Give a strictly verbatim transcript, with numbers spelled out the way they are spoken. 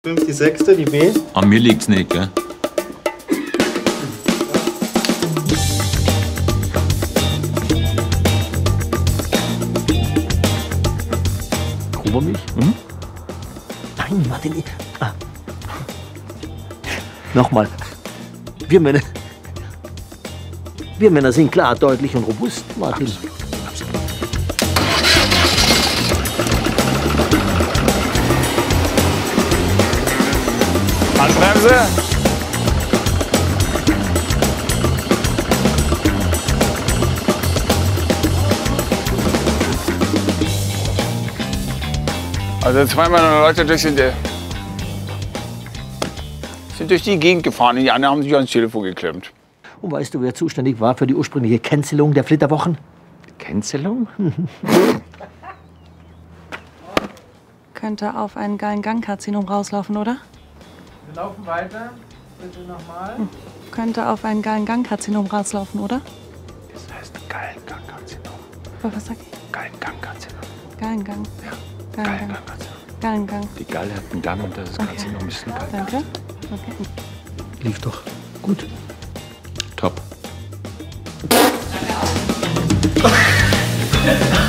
fünf, die sechste, die B. An mir liegt's nicht, gell? Grubermilch? Hm? Nein, Martin. ich- Ah. Nochmal. Wir Männer. Wir Männer sind klar, deutlich und robust, Martin. Handbremse. Also zwei meiner Leute durch sind, sind durch die Gegend gefahren. Die anderen haben sich ans Telefon geklemmt. Und weißt du, wer zuständig war für die ursprüngliche Cancelung der Flitterwochen? Cancelung? Könnte auf einen geilen Gangkarzinom rauslaufen, oder? Wir laufen weiter. Bitte nochmal. Hm. Könnte auf einen geilen Gangkarzinom rauslaufen, oder? Das heißt geilen Gangkarzinom. Was sag ich? Geilen Gangkarzinom. Geilen Gang. Ja. Geilen Geilen Gang. Gangkarzinom. Geilen Gang. Die Galle hat einen Gang und das ist Karzinom ist ein Gang. Danke. Okay. Lief doch gut. Top.